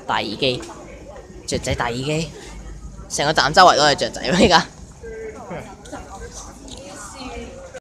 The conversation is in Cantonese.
大耳機，雀仔大耳機，成個站周圍都係雀仔喎而家。